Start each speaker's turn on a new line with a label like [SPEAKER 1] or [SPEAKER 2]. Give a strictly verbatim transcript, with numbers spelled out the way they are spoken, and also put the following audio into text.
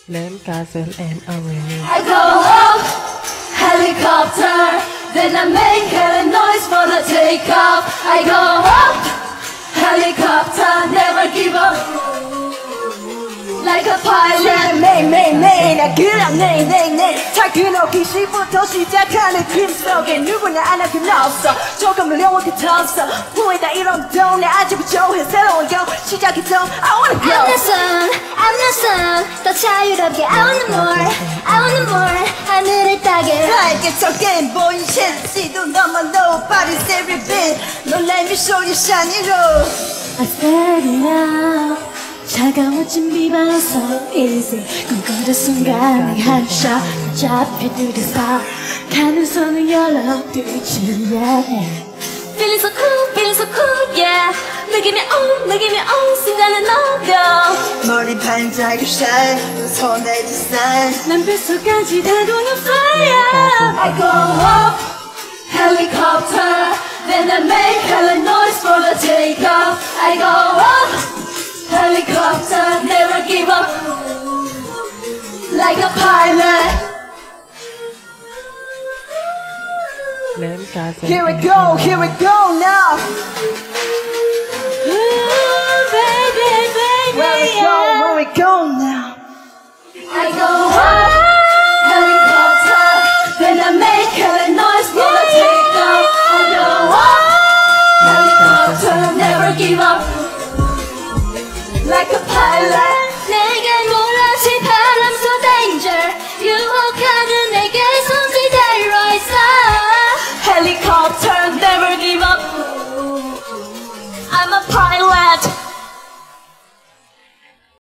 [SPEAKER 1] Land Castle and Avenue.
[SPEAKER 2] I go up, helicopter, then I make hella noise for the takeoff. I go up, helicopter, never give up, like a pilot.
[SPEAKER 3] 매일 매일 매일 나 그럼 내일 내일 내일 퇴근하기 시부터 시작하는 그 속에 누구나 안 할 건 없어. 조금 어려운 게 더 없어. 후회다 이런 동네 아직부터 해 새로운 거 시작이 더 I wanna go.
[SPEAKER 2] I'm the sun, I'm the sun, 더 자유롭게 I want more, I want more, 하늘을 따게.
[SPEAKER 3] 나에게 적게 보인 실수도 너만 nobody's every bit. 놀랄 미소의 샤니로
[SPEAKER 2] I said it now. 차가운 준비반에서 인생 꿈꾸던 순간 한샷 잡히 들여서 가는 손을 열어두지 yeah. Feeling so cool, feeling so cool, yeah. Look at me on, look at me on, 순간은 너도
[SPEAKER 3] 머리 반짝이 shine 두 손에 뒷산
[SPEAKER 2] 난 뱃속까지 다 동요 fire. I go up, helicopter, then I make hella noise for the takeoff. I go up, helicopter, never give up, like a pilot.
[SPEAKER 1] Land Castle.
[SPEAKER 3] Here we go, here we go now.
[SPEAKER 2] Ooh, baby, baby,
[SPEAKER 3] Where we go, where we go now.
[SPEAKER 2] I go up, helicopter, then I make hella noise for the takeoff. I go up, helicopter, never give up, like a pilot.